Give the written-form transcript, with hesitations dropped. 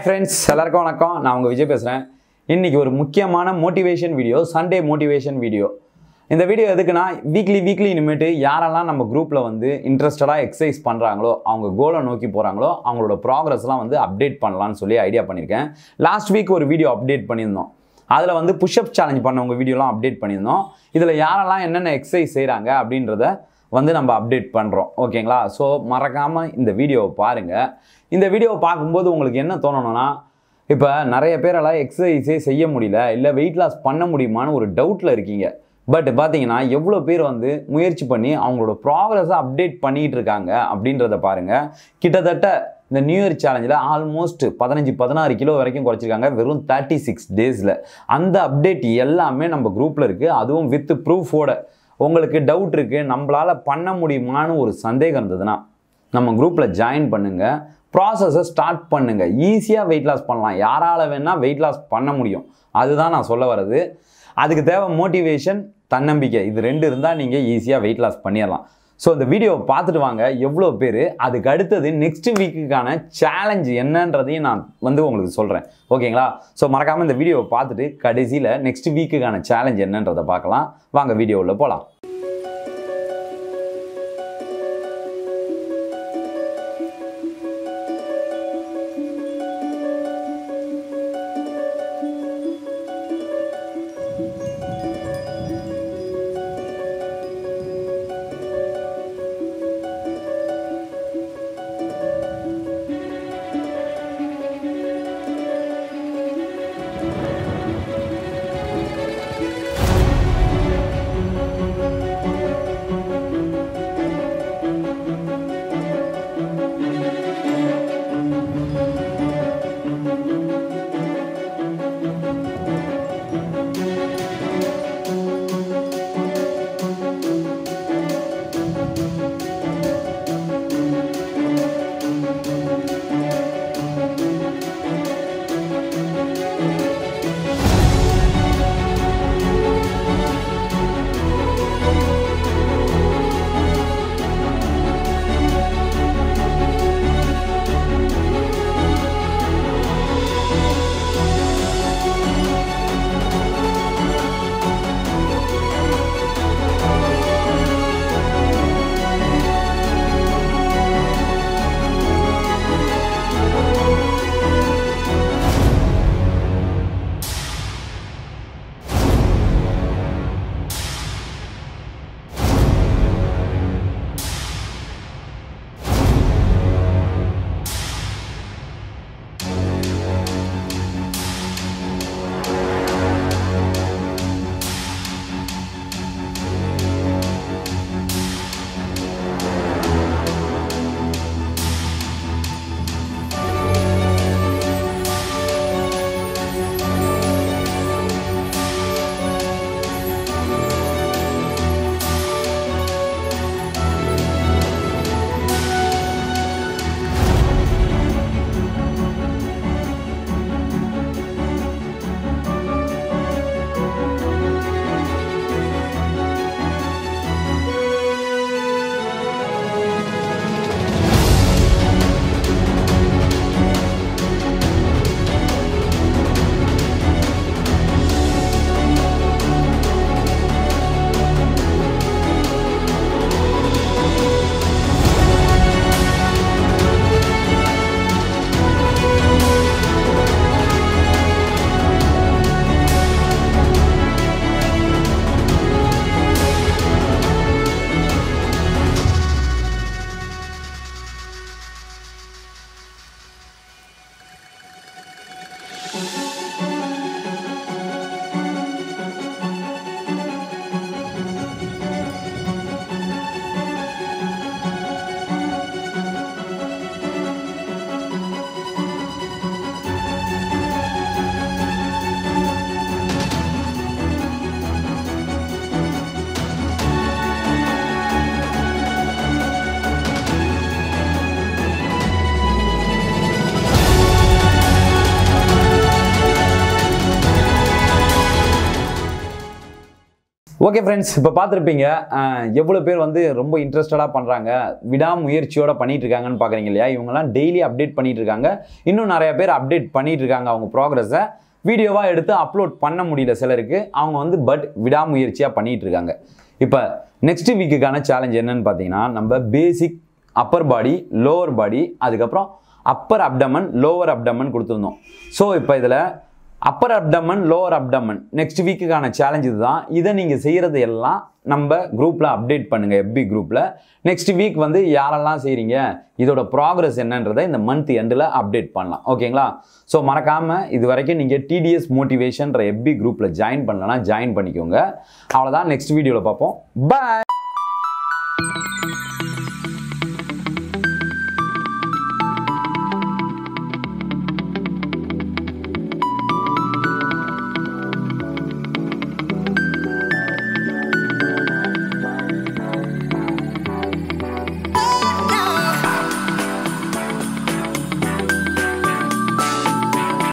friends, எல்லாருக்கும் வணக்கம். நான் உங்க விஜய் பேசுறேன். இன்னைக்கு ஒரு முக்கியமான motivation video, Sunday motivation video. இந்த வீடியோ எதுக்குன்னா வீக்லி இனிமேட்டு யாரெல்லாம் நம்ம குரூப்ல வந்து இன்ட்ரெஸ்டடா எக்ஸசைஸ் பண்றாங்களோ, அவங்க கோலை நோக்கி போறாங்களோ, அவங்களோட ப்ராக்ரஸ்லாம் வந்து அப்டேட் பண்ணலாம்னு சொல்லி ஐடியா பண்ணியிருக்கேன். லாஸ்ட் வீக் ஒரு வீடியோ அப்டேட் பண்ணியிருந்தோம். அதில் வந்து புஷ்அப் சேலஞ்ச் பண்ணவங்க வீடியோலாம் அப்டேட் பண்ணியிருந்தோம். இதில் யாரெல்லாம் என்னென்ன எக்ஸசைஸ் செய்கிறாங்க அப்படின்றத வந்து நம்ம அப்டேட் பண்ணுறோம். ஓகேங்களா? ஸோ மறக்காமல் இந்த வீடியோவை பாருங்கள். இந்த வீடியோவை பார்க்கும்போது உங்களுக்கு என்ன தோணணும்னா, இப்போ நிறைய பேரெல்லாம் எக்ஸசைஸே செய்ய முடியல, இல்லை வெயிட் லாஸ் பண்ண முடியுமான்னு ஒரு டவுட்டில் இருக்கீங்க. பட் பார்த்தீங்கன்னா எவ்வளோ பேர் வந்து முயற்சி பண்ணி அவங்களோட ப்ராக்ரஸை அப்டேட் பண்ணிகிட்டு இருக்காங்க அப்படின்றத பாருங்கள். கிட்டத்தட்ட இந்த நியூ இயர் சேலஞ்சில் ஆல்மோஸ்ட் 15-16 கிலோ வரைக்கும் குறைச்சிருக்காங்க வெறும் 36 டேஸில். அந்த அப்டேட் எல்லாமே நம்ம குரூப்பில் இருக்குது, அதுவும் வித் ப்ரூஃபோட. உங்களுக்கு டவுட் இருக்குது, நம்மளால் பண்ண முடியுமான்னு ஒரு சந்தேகம் இருந்ததுன்னா நம்ம குரூப்பில் ஜாயின் பண்ணுங்கள், ப்ராசஸை ஸ்டார்ட் பண்ணுங்கள். ஈஸியாக வெயிட் லாஸ் பண்ணலாம். யாரால் வேணால் வெயிட் லாஸ் பண்ண முடியும். அதுதான் நான் சொல்ல வர்றது. அதுக்கு தேவை மோட்டிவேஷன், தன்னம்பிக்கை. இது ரெண்டு இருந்தால் நீங்கள் ஈஸியாக வெயிட் லாஸ் பண்ணிடலாம். ஸோ இந்த வீடியோவை பார்த்துட்டு வாங்க எவ்வளோ பேர். அதுக்கு அடுத்தது நெக்ஸ்ட் வீக்குக்கான சேலஞ்ச் என்னன்றதையும் நான் வந்து உங்களுக்கு சொல்கிறேன். ஓகேங்களா? ஸோ மறக்காமல் இந்த வீடியோவை பார்த்துட்டு கடைசியில் நெக்ஸ்ட் வீக்குக்கான சேலஞ்ச் என்னன்றதை பார்க்கலாம். வாங்க வீடியோவில் போகலாம். ஓகே ஃப்ரெண்ட்ஸ், இப்போ பார்த்துருப்பீங்க எவ்வளோ பேர் வந்து ரொம்ப இன்ட்ரெஸ்டடாக பண்ணுறாங்க, விடாமுயற்சியோட பண்ணிட்டு இருக்காங்கன்னு பார்க்குறீங்க இல்லையா? இவங்கெல்லாம் டெய்லி அப்டேட் பண்ணிட்டு இருக்காங்க. இன்னும் நிறைய பேர் அப்டேட் பண்ணிட்டு இருக்காங்க. அவங்க ப்ராக்ரஸை வீடியோவாக எடுத்து அப்லோட் பண்ண முடியல சிலருக்கு. அவங்க வந்து விடாமுயற்சியாக பண்ணிட்டு இருக்காங்க. இப்போ நெக்ஸ்ட் வீக்குக்கான சேலஞ்ச் என்னன்னு பார்த்தீங்கன்னா, நம்ம பேசிக் அப்பர் பாடி, லோவர் பாடி, அதுக்கப்புறம் அப்பர் அப்டமன், லோவர் அப்டமன் கொடுத்துருந்தோம். ஸோ இப்போ இதில் upper abdomen, lower abdomen next வீக்குக்கான சேலஞ்ச் இதுதான். இதை நீங்கள் செய்கிறது எல்லாம் நம்ம குரூப்பில் அப்டேட் பண்ணுங்கள், எஃபி குரூப்பில். நெக்ஸ்ட் வீக் வந்து யாரெல்லாம் செய்கிறீங்க, இதோட ப்ராக்ரஸ் என்னன்றதை இந்த மந்த் எண்டில் அப்டேட் பண்ணலாம். ஓகேங்களா? ஸோ மறக்காமல் இது வரைக்கும் நீங்கள் டிடிஎஸ் மோட்டிவேஷன்ற எஃபி குரூப்பில் ஜாயின் பண்ணலன்னா ஜாயின் பண்ணிக்கோங்க. அவ்வளோதான். நெக்ஸ்ட் வீடியோவில் பார்ப்போம். பாய்.